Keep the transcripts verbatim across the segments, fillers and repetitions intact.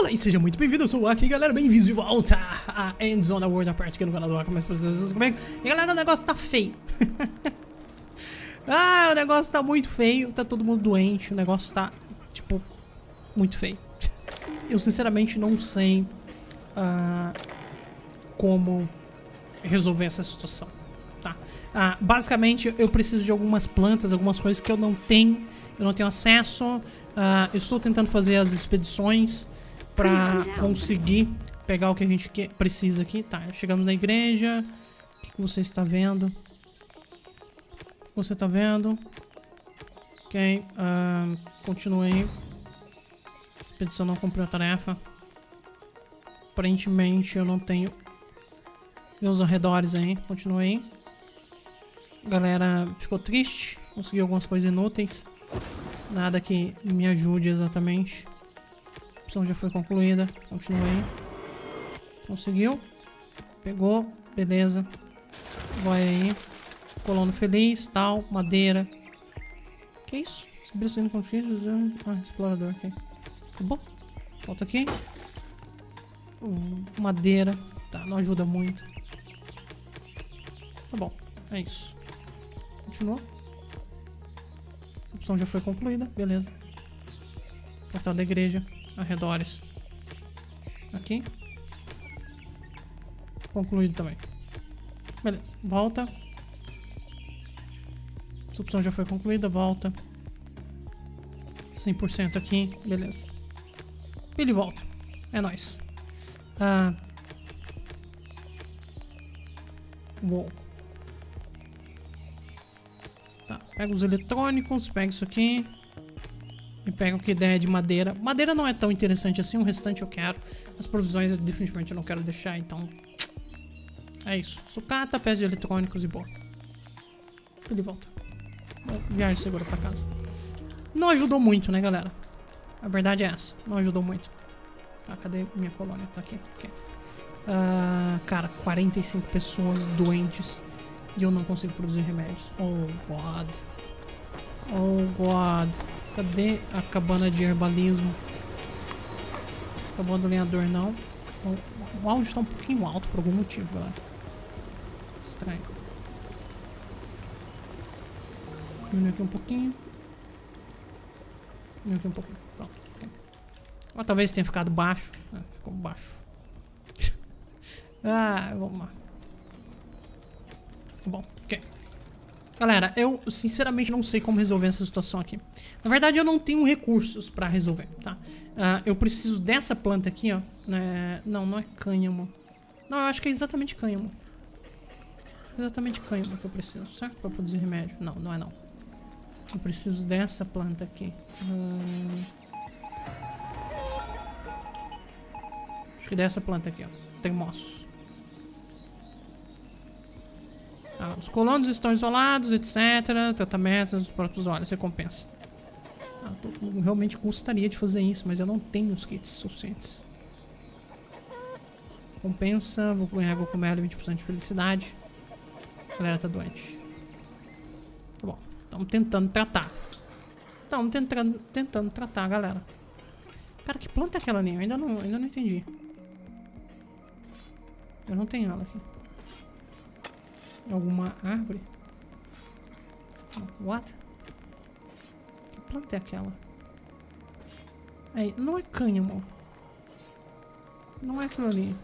Olá e seja muito bem-vindo, eu sou o Aki, galera, bem-vindos de volta a Endzone World, a parte aqui no canal do Aki, mas vocês comigo. E galera, o negócio tá feio. Ah, o negócio tá muito feio, tá todo mundo doente, o negócio tá, tipo, muito feio. Eu sinceramente não sei uh, como resolver essa situação, tá? Uh, basicamente, eu preciso de algumas plantas, algumas coisas que eu não tenho, eu não tenho acesso. Uh, eu estou tentando fazer as expedições pra conseguir pegar o que a gente quer, precisa aqui. Tá, chegamos na igreja. O que, que você está vendo? O que você está vendo? Ok, uh, continue aí. Expedição não cumpriu a tarefa. Aparentemente eu não tenho meus arredores aí. Continue aí. Galera ficou triste. Consegui algumas coisas inúteis. Nada que me ajude exatamente. A opção já foi concluída. Continue aí. Conseguiu. Pegou. Beleza. Vai aí. Colono feliz. Tal. Madeira. Que isso? Subir com filhos. Ah, explorador. Ok. Acabou. Volta aqui. Madeira. Tá, não ajuda muito. Tá bom. É isso. Continua. Essa opção já foi concluída. Beleza. Portal da igreja. Arredores. Aqui. Concluído também. Beleza. Volta. Essa opção já foi concluída. Volta. cem por cento aqui. Beleza. Ele volta. É nóis. Ah. Uou. Tá. Pega os eletrônicos. Pega isso aqui. E pega o que der de madeira. Madeira não é tão interessante assim. O restante eu quero. As provisões eu definitivamente não quero deixar. Então. É isso. Sucata, peça de eletrônicos e boa. Ele volta. Viagem segura pra casa. Não ajudou muito, né, galera? A verdade é essa. Não ajudou muito. Tá, cadê minha colônia? Tá aqui. Okay. Uh, cara, quarenta e cinco pessoas doentes. E eu não consigo produzir remédios. Oh, God. Oh, God. Cadê a cabana de herbalismo? Cabana do lenhador, não. O, o áudio tá um pouquinho alto por algum motivo, galera. Estranho. Diminuir aqui um pouquinho. Diminuir aqui um pouquinho. Pronto. Okay. Ou talvez tenha ficado baixo. Ah, ficou baixo. Ah, vamos lá. Bom, ok. Galera, eu sinceramente não sei como resolver essa situação aqui. Na verdade, eu não tenho recursos pra resolver, tá? Uh, eu preciso dessa planta aqui, ó. É... Não, não é cânhamo. Não, eu acho que é exatamente cânhamo. Exatamente cânhamo que eu preciso, certo? Pra produzir remédio. Não, não é não. Eu preciso dessa planta aqui. Uh... Acho que dessa planta aqui, ó. Termoço. Ah, os colonos estão isolados, etcétera. Tratamento dos próprios olhos, recompensa. Ah, tô, eu realmente gostaria de fazer isso, mas eu não tenho os kits suficientes. Recompensa, vou ganhar água com merda, vinte por cento de felicidade. A galera tá doente. Tá bom, estamos tentando tratar. Estamos tentando, tentando tratar, galera. Cara, que planta é aquela ali? Eu ainda não, ainda não entendi. Eu não tenho ela aqui. Alguma árvore? What? Que planta é aquela? Aí, não é cânhamo. Não é aquilo ali.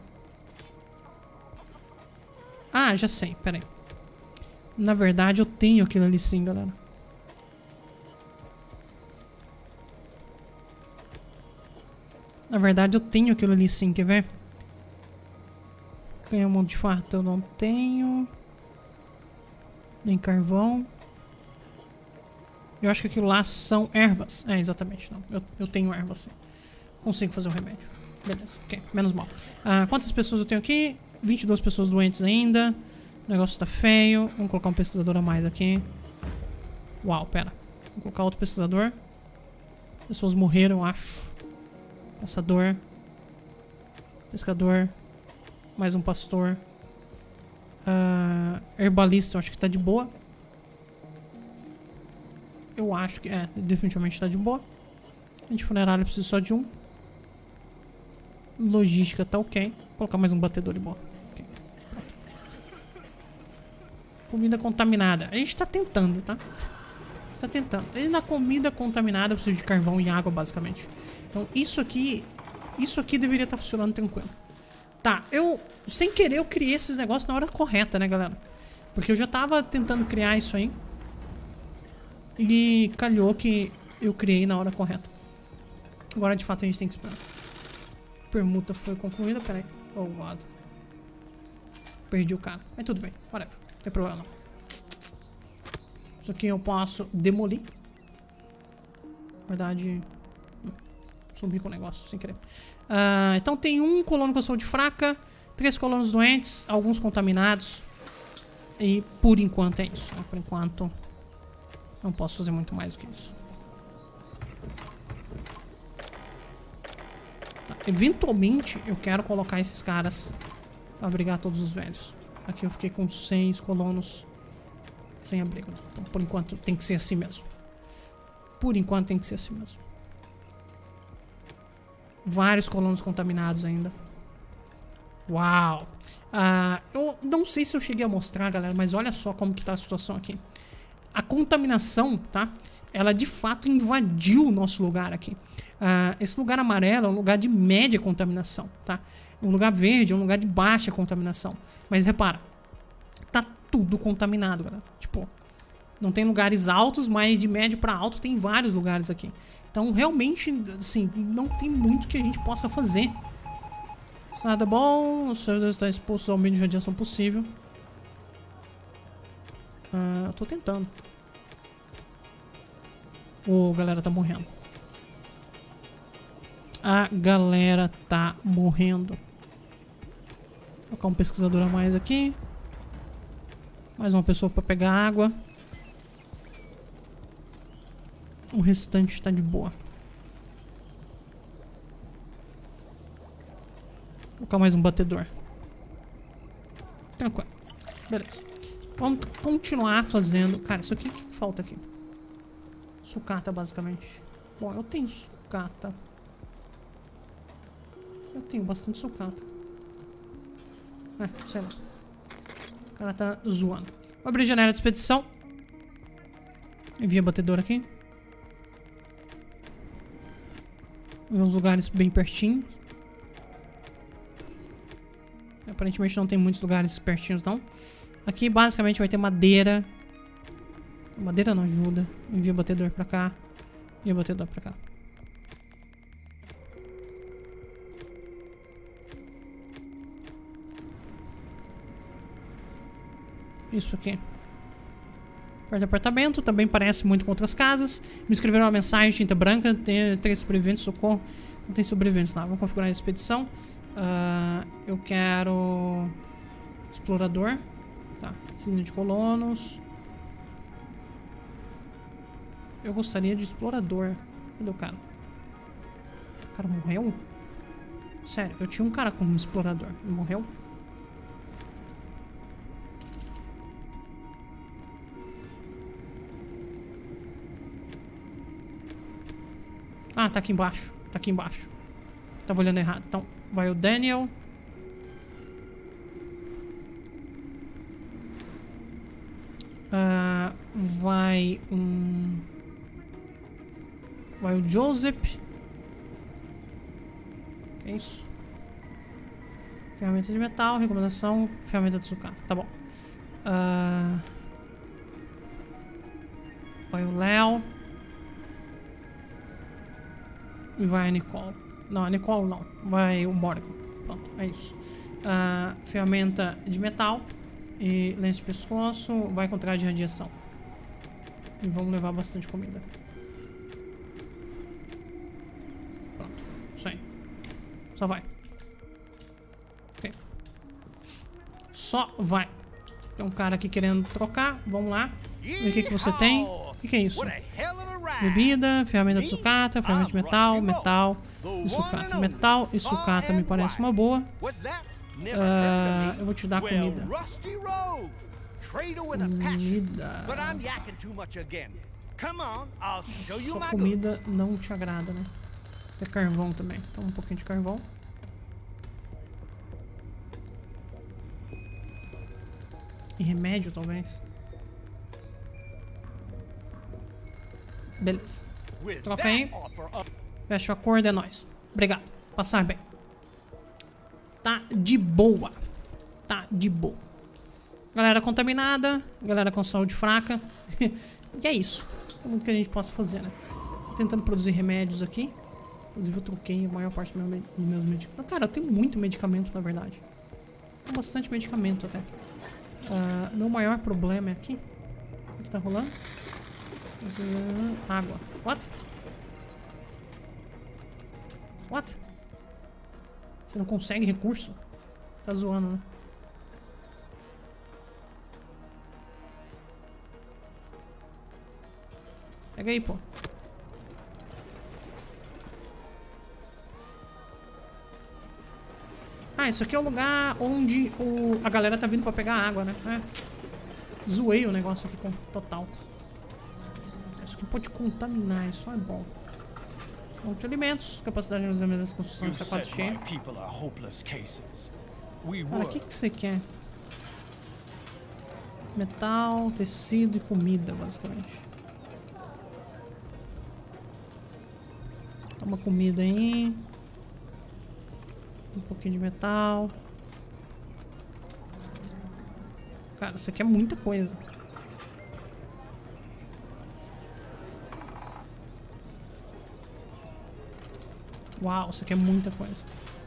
Ah, já sei, peraí. Na verdade eu tenho aquilo ali sim, galera. Na verdade eu tenho aquilo ali sim, quer ver? Cânhamo de fato eu não tenho. Nem carvão. Eu acho que aquilo lá são ervas. É, exatamente. Não. Eu, eu tenho ervas sim. Consigo fazer o remédio. Beleza, ok. Menos mal. Ah, quantas pessoas eu tenho aqui? vinte e duas pessoas doentes ainda. O negócio tá feio. Vamos colocar um pesquisador a mais aqui. Uau, pera. Vou colocar outro pesquisador. Pessoas morreram, eu acho. Caçador. Pescador. Mais um pastor. Uh, herbalista, eu acho que tá de boa. Eu acho que é, definitivamente tá de boa. Gente funerária, eu preciso só de um. Logística tá ok. Vou colocar mais um batedor de bola. Okay. Comida contaminada. A gente tá tentando, tá? A gente tá tentando. E na comida contaminada eu preciso de carvão e água, basicamente. Então isso aqui... Isso aqui deveria estar funcionando tranquilo. Tá, eu... Sem querer eu criei esses negócios na hora correta, né, galera? Porque eu já tava tentando criar isso aí. E calhou que eu criei na hora correta. Agora de fato a gente tem que esperar. Permuta foi concluída, peraí. Oh, God. Perdi o cara. Mas tudo bem, whatever. Não tem problema não. Isso aqui eu posso demolir. Na verdade... Sumi com o negócio, sem querer. Uh, então tem um colono com saúde fraca. Três colonos doentes. Alguns contaminados. E por enquanto é isso, né? Por enquanto... Não posso fazer muito mais do que isso. Tá. Eventualmente eu quero colocar esses caras pra abrigar todos os velhos. Aqui eu fiquei com seis colonos sem abrigo. Então por enquanto tem que ser assim mesmo. Por enquanto tem que ser assim mesmo. Vários colonos contaminados ainda. Uau! Ah, eu não sei se eu cheguei a mostrar, galera, mas olha só como que tá a situação aqui. A contaminação, tá? Ela de fato invadiu o nosso lugar aqui. Ah, esse lugar amarelo é um lugar de média contaminação, tá? Um lugar verde é um lugar de baixa contaminação. Mas repara, tá tudo contaminado, galera. Tipo, não tem lugares altos, mas de médio para alto tem vários lugares aqui. Então realmente, assim, não tem muito que a gente possa fazer. Nada bom, o servidor está exposto ao mínimo de radiação possível. Ah, eu tô tentando. Ô, galera tá morrendo. A galera tá morrendo. Vou colocar um pesquisador a mais aqui. Mais uma pessoa pra pegar água. O restante tá de boa. Vou colocar mais um batedor. Tranquilo. Beleza. Vamos continuar fazendo... Cara, isso aqui, o que falta aqui? Sucata, basicamente. Bom, eu tenho sucata. Eu tenho bastante sucata. É, sei lá. O cara tá zoando. Vou abrir a janela de expedição. Envia batedor aqui. Ver uns lugares bem pertinho. Aparentemente não tem muitos lugares pertinhos, não. Aqui basicamente vai ter madeira. Madeira não ajuda. Envia batedor pra cá. Envia batedor pra cá. Isso aqui. Perto do apartamento. Também parece muito com outras casas. Me escreveram uma mensagem, tinta branca. Tem três sobreviventes, socorro. Não tem sobreviventes lá. Vamos configurar a expedição. Uh, eu quero... Explorador. Tá. Cilindro de colonos. Eu gostaria de explorador. Cadê o cara? O cara morreu? Sério, eu tinha um cara como explorador. Ele morreu? Ah, tá aqui embaixo. Tá aqui embaixo. Tava olhando errado. Então, vai o Daniel. Uh, vai um... Vai o Joseph. Que é isso? Ferramenta de metal, recomendação, ferramenta de sucata. Tá bom. Uh, vai o Léo. E vai a Nicole. Não, a Nicole não. Vai o Morgan. Pronto, é isso. Uh, ferramenta de metal. E lenço de pescoço. Vai com traje de radiação. E vamos levar bastante comida. Pronto. Isso aí. Só vai. Ok. Só vai. Tem um cara aqui querendo trocar. Vamos lá. Ver o que, que você tem. O que, que é isso? Bebida, ferramenta de sucata, ferramenta de metal, metal e sucata. Metal e sucata me parece uma boa. Uh, eu vou te dar comida. Comida. Só comida não te agrada, né? Tem carvão também. Então um pouquinho de carvão. E remédio, talvez. Beleza. Troca aí. Fecha o acordo, é nóis. Obrigado. Passar bem. Tá de boa. Tá de boa. Galera contaminada. Galera com saúde fraca. E é isso. É muito que a gente possa fazer, né? Tô tentando produzir remédios aqui. Inclusive eu troquei a maior parte dos meus, meus medicamentos. Cara, eu tenho muito medicamento, na verdade. Tenho bastante medicamento até. Uh, meu maior problema é aqui. O que tá rolando? Uh, água. What? What? Você não consegue recurso? Tá zoando, né? Pega aí, pô. Ah, isso aqui é o lugar onde o, a galera tá vindo pra pegar água, né? É. Zoei o negócio aqui com total. Isso aqui pode contaminar, isso é bom. Monte de alimentos, capacidade de armazenamento das construções está quase cheia. Cara, o que que você quer? Metal, tecido e comida, basicamente. Toma comida aí. Um pouquinho de metal. Cara, isso aqui é muita coisa. Uau, isso aqui é muita coisa.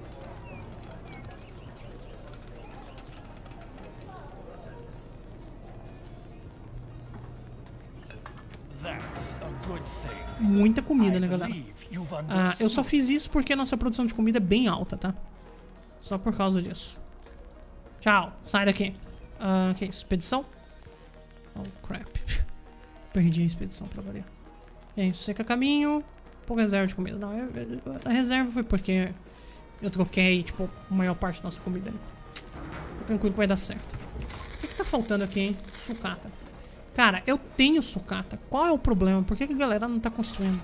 Muita comida, né, galera? Ah, eu só fiz isso porque a nossa produção de comida é bem alta, tá? Só por causa disso. Tchau, sai daqui. Ah, que isso? Expedição? Oh, crap. Perdi a expedição pra variar. É isso, seca caminho. Pouca reserva de comida. Não, eu, eu, a reserva foi porque eu troquei, tipo, a maior parte da nossa comida ali. Tá tranquilo que vai dar certo. O que que tá faltando aqui, hein? Sucata. Cara, eu tenho sucata. Qual é o problema? Por que que a galera não tá construindo?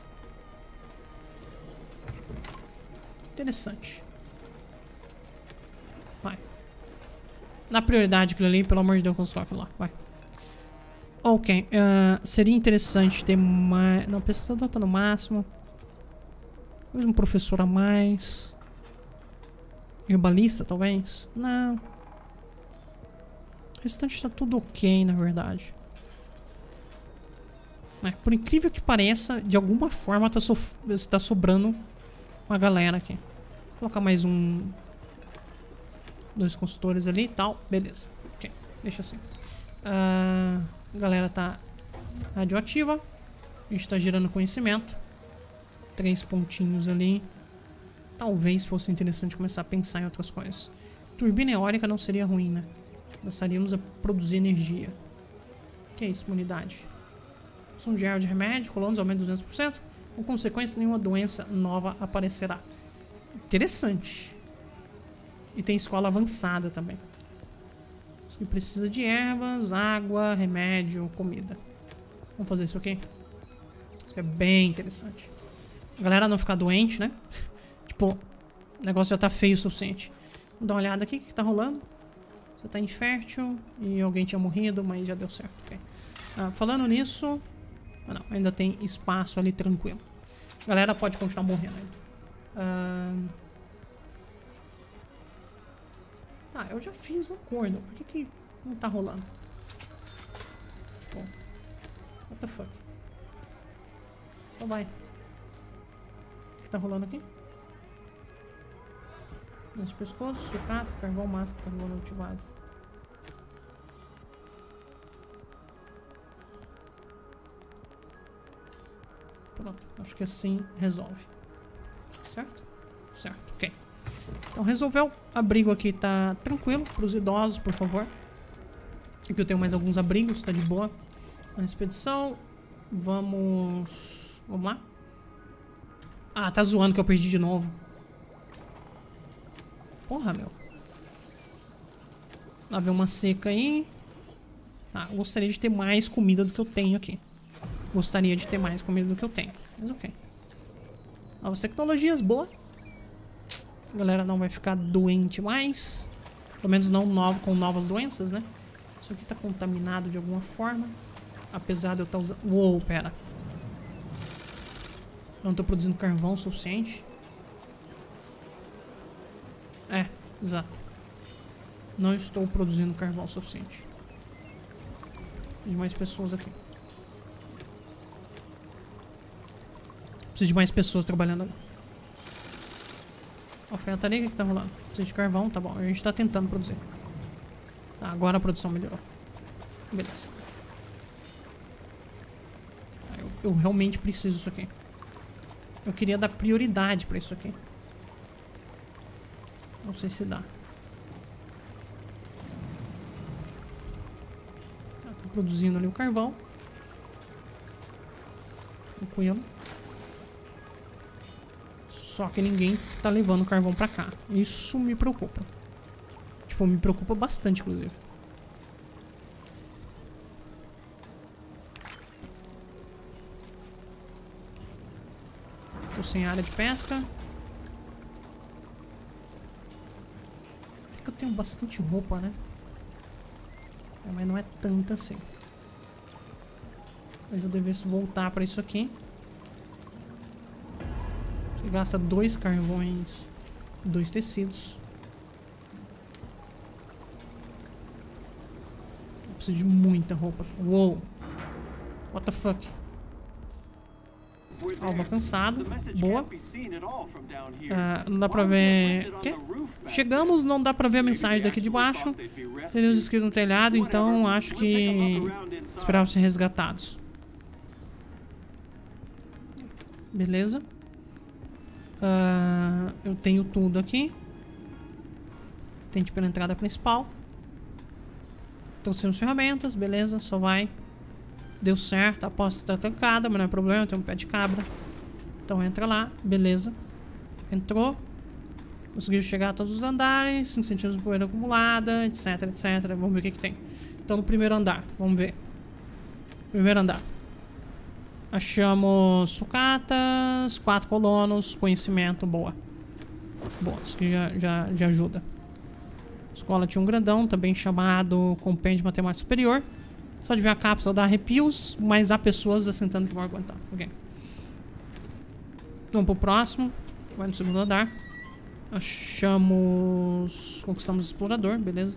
Interessante. Vai. Na prioridade aquilo ali, pelo amor de Deus, constrói aquilo lá. Vai. Ok. Uh, seria interessante ter mais... Não, pesquisador tá no máximo. Talvez um professor a mais. Herbalista, talvez? Não. O restante tá tudo ok, na verdade. É, por incrível que pareça, de alguma forma tá, so tá sobrando uma galera aqui. Vou colocar mais um... Dois consultores ali e tal. Beleza. Ok, deixa assim. Uh, a galera tá radioativa. A gente tá gerando conhecimento. Três pontinhos ali. Talvez fosse interessante começar a pensar em outras coisas. Turbina eólica não seria ruim, né? Começaríamos a produzir energia. O que é isso, imunidade? Som de erva de remédio, colonos aumenta duzentos por cento. Com consequência, nenhuma doença nova aparecerá. Interessante. E tem escola avançada também. Isso aqui precisa de ervas, água, remédio, comida. Vamos fazer isso aqui. Isso aqui é bem interessante. A galera não ficar doente, né? Tipo, o negócio já tá feio o suficiente. Vamos dar uma olhada aqui, o que tá rolando? Você tá infértil e alguém tinha morrido, mas já deu certo. Okay. Ah, falando nisso... Ah, não, ainda tem espaço ali tranquilo. A galera pode continuar morrendo ainda. Ah, tá, eu já fiz um acordo. Por que que não tá rolando? Tipo, what the fuck? Só vai. O que tá rolando aqui? Nesse pescoço, sucata, carvão, máscara, carvão ativado. Pronto, acho que assim resolve. Certo? Certo, ok. Então resolveu. Abrigo aqui tá tranquilo para os idosos, por favor. Aqui eu tenho mais alguns abrigos, tá de boa. Na expedição. Vamos... Vamos lá? Ah, tá zoando que eu perdi de novo. Porra, meu. Lá vem uma seca aí. Ah, eu gostaria de ter mais comida do que eu tenho aqui. Gostaria de ter mais comida do que eu tenho. Mas ok. Novas tecnologias, boa. A galera não vai ficar doente mais. Pelo menos não novo, com novas doenças, né? Isso Isso aqui tá contaminado de alguma forma. Apesar de eu estar usando... Uou, pera. Eu não tô produzindo carvão o suficiente. É, exato. Não estou produzindo carvão o suficiente. Preciso de mais pessoas aqui. Preciso de mais pessoas trabalhando ali. Alfaiataria, o que tá rolando? Precisa de carvão, tá bom. A gente tá tentando produzir. Tá, agora a produção melhorou. Beleza. Eu, eu realmente preciso disso aqui. Eu queria dar prioridade pra isso aqui. Não sei se dá. Tá, tá produzindo ali o carvão. Tranquilo. Só que ninguém tá levando carvão pra cá. Isso me preocupa. Tipo, me preocupa bastante, inclusive. Tô sem área de pesca. Até que eu tenho bastante roupa, né? É, mas não é tanta assim. Mas eu devesse voltar pra isso aqui. Você gasta dois carvões e dois tecidos. Eu preciso de muita roupa. Uou! What the fuck? Alvo alcançado. Boa. Ah, não dá pra ver... Quê? Chegamos, não dá pra ver a mensagem daqui de baixo. Teríamos escrito no telhado, então acho que... esperavam ser resgatados. Beleza. Uh, eu tenho tudo aqui. Tente pela entrada principal. Tô sem as ferramentas, beleza, só vai. Deu certo, a porta tá trancada, mas não é problema, tem um pé de cabra. Então entra lá, beleza. Entrou. Conseguiu chegar a todos os andares, cinco centímetros de poeira acumulada, etc, etcétera. Vamos ver o que que tem. Então no primeiro andar, vamos ver. Primeiro andar. Achamos sucatas, quatro colonos, conhecimento, boa. Boa, isso aqui já, já, já ajuda. Escola tinha um grandão, também chamado Compêndio de Matemática Superior. Só de ver a cápsula dá arrepios, mas há pessoas assentando que vão aguentar. Ok. Vamos pro próximo. Vai no segundo andar. Achamos... Conquistamos o explorador, beleza.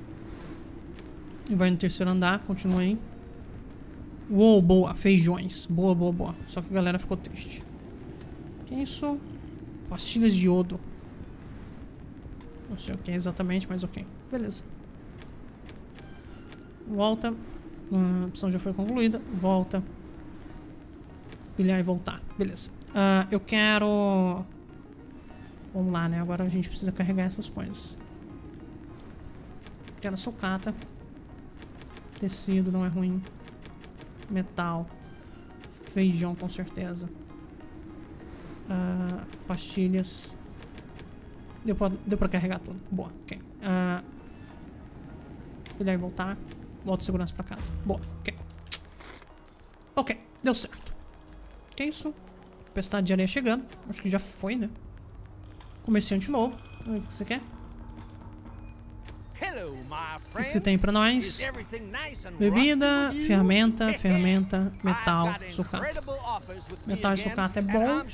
E vai no terceiro andar, continua aí. Uou, boa, feijões. Boa, boa, boa. Só que a galera ficou triste. Que é isso? Pastilhas de iodo. Não sei o que é exatamente, mas ok. Beleza. Volta. A opção já foi concluída. Volta. Pilhar e voltar. Beleza. Uh, eu quero... Vamos lá, né? Agora a gente precisa carregar essas coisas. Quero sucata. Tecido não é ruim. Metal. Feijão, com certeza. Uh, pastilhas. Deu pra, deu pra carregar tudo. Boa, ok. Uh, Pilhar e voltar. Volta segurança pra casa. Boa, ok. Ok, deu certo. Que isso? Tempestade de areia chegando. Acho que já foi, né? Comerciante novo. O que você quer? O que você tem pra nós? Bebida, ferramenta, ferramenta, metal, sucata. Metal e sucata é bom.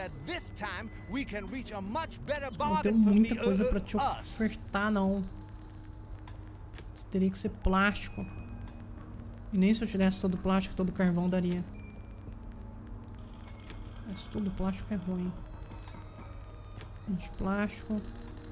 Não tenho muita coisa pra te ofertar, não. Isso teria que ser plástico. E nem se eu tivesse todo plástico, todo carvão daria. Mas todo plástico é ruim. De plástico.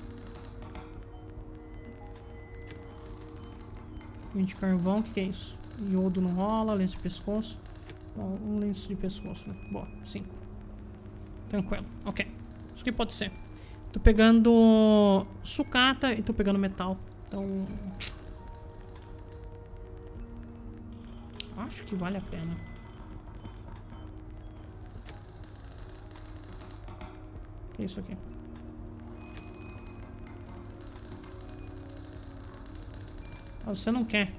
vinte carvão, o que, que é isso? Iodo não rola, lenço de pescoço. Bom, um lenço de pescoço, né? Boa, cinco. Tranquilo, ok. Isso aqui pode ser. Tô pegando sucata e tô pegando metal. Então... acho que vale a pena. O que é isso aqui? Ah, você não quer.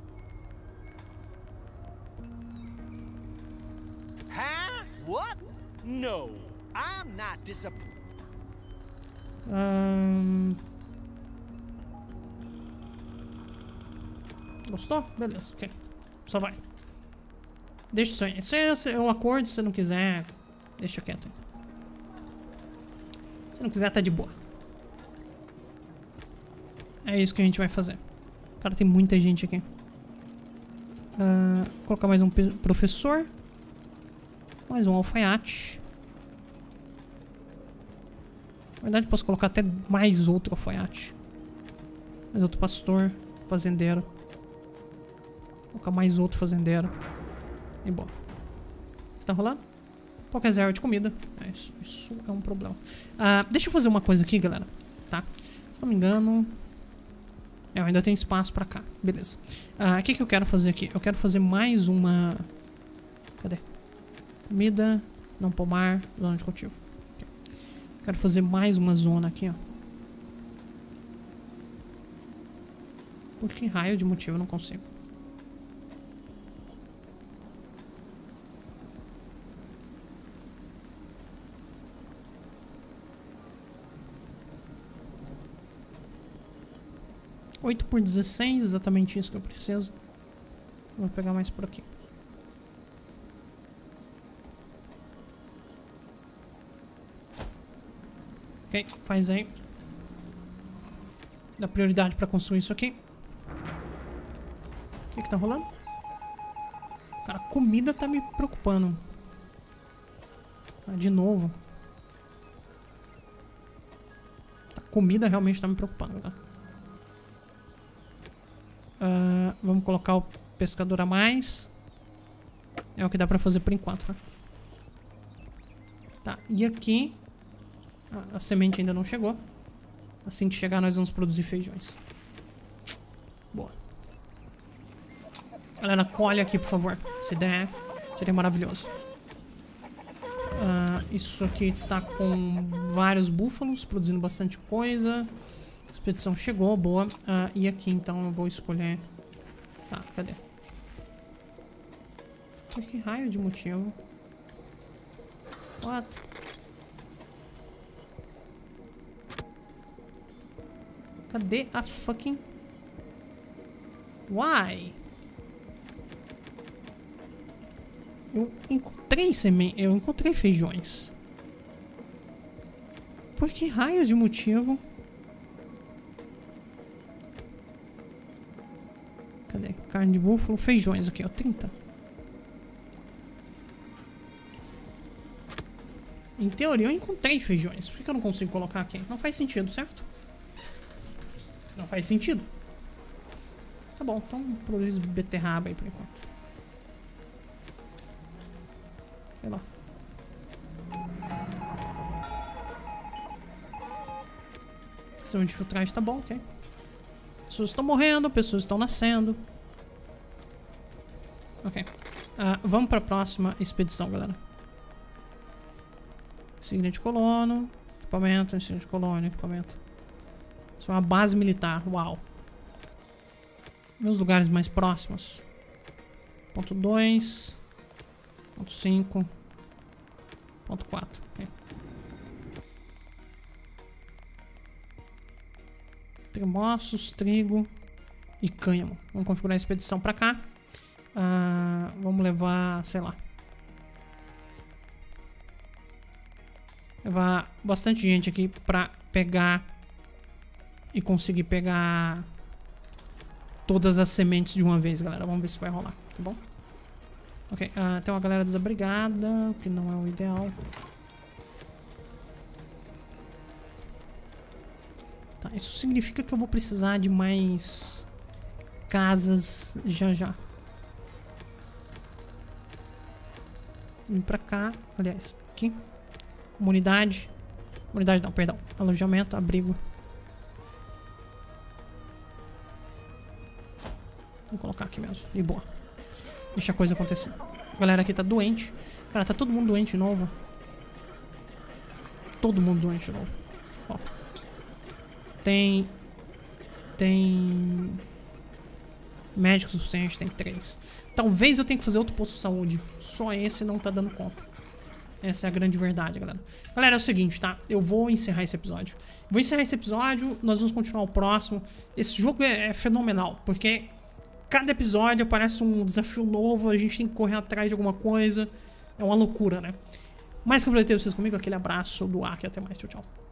Huh? What? No, I'm not disappointed. Um... Gostou? Beleza, ok. Só vai. Deixa isso aí. Isso é um acordo, se você não quiser, deixa quieto aí. Se não quiser, tá de boa. É isso que a gente vai fazer. Cara, tem muita gente aqui. Uh, vou colocar mais um professor. Mais um alfaiate. Na verdade, posso colocar até mais outro alfaiate. Mais outro pastor. Fazendeiro. Vou colocar mais outro fazendeiro. E bom. O que tá rolando? Pouca reserva de comida. É, isso, isso é um problema. Uh, deixa eu fazer uma coisa aqui, galera. Tá? Se não me engano... É, eu ainda tenho espaço pra cá. Beleza. O uh, que, que eu quero fazer aqui? Eu quero fazer mais uma... Cadê? Comida, não pomar, zona de cultivo. Okay. Quero fazer mais uma zona aqui, ó. Por que raio de motivo eu não consigo? oito por dezesseis, exatamente isso que eu preciso. Vou pegar mais por aqui. Ok, faz aí. Dá prioridade pra construir isso aqui. O que que tá rolando? Cara, a comida tá me preocupando. Ah, de novo. A comida realmente tá me preocupando, tá? Uh, vamos colocar o pescador a mais. É o que dá pra fazer por enquanto, né? Tá, e aqui a, a semente ainda não chegou. Assim que chegar nós vamos produzir feijões. Boa. Galera, colhe aqui por favor. Se der, seria maravilhoso. uh, Isso aqui tá com vários búfalos produzindo bastante coisa. A expedição chegou, boa. Uh, e aqui então eu vou escolher... Tá, cadê? Por que raio de motivo? What? Cadê a fucking... Why? Eu encontrei semente... Eu encontrei feijões. Por que raio de motivo? Cadê? Carne de búfalo, feijões aqui, ó, trinta. Em teoria eu encontrei feijões. Por que eu não consigo colocar aqui? Não faz sentido, certo? Não faz sentido. Tá bom, então produz beterraba aí por enquanto. Sei lá. Sistema de filtragem tá bom, ok. Pessoas estão morrendo, pessoas estão nascendo. Ok. Uh, vamos para a próxima expedição, galera. Insígnia de colono. Equipamento, insígnia de colono, equipamento. Isso é uma base militar, uau. Meus lugares mais próximos. Ponto dois. Ponto cinco. Ponto quatro. Ok. Tremoços, trigo e cânhamo. Vamos configurar a expedição pra cá. Uh, vamos levar, sei lá. Levar bastante gente aqui pra pegar e conseguir pegar todas as sementes de uma vez, galera. Vamos ver se vai rolar, tá bom? Ok, uh, tem uma galera desabrigada, o que não é o ideal. Tá, isso significa que eu vou precisar de mais casas já já. Vim pra cá, aliás, aqui. Comunidade. Comunidade não, perdão. Alojamento, abrigo. Vou colocar aqui mesmo, e boa. Deixa a coisa acontecer. A galera aqui tá doente. Cara, tá todo mundo doente de novo. Todo mundo doente de novo. Ó. Tem... Tem... Médico suficiente, tem três. Talvez eu tenha que fazer outro posto de saúde. Só esse não tá dando conta. Essa é a grande verdade, galera. Galera, é o seguinte, tá? Eu vou encerrar esse episódio. Vou encerrar esse episódio, nós vamos continuar o próximo. Esse jogo é, é fenomenal, porque cada episódio aparece um desafio novo, a gente tem que correr atrás de alguma coisa. É uma loucura, né? Mais que eu ter vocês comigo, aquele abraço do Ark e até mais. Tchau, tchau.